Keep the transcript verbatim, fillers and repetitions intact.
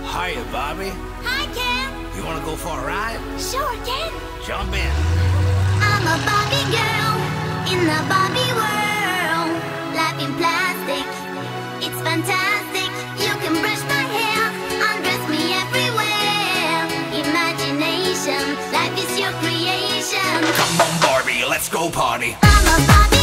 Hiya, Barbie. Hi, Ken. You wanna go for a ride? Sure, Ken. Jump in. I'm a Barbie girl in the Barbie world. Life in plastic, it's fantastic. You can brush my hair, undress me everywhere. Imagination, life is your creation. Come on, Barbie, let's go party. I'm a Barbie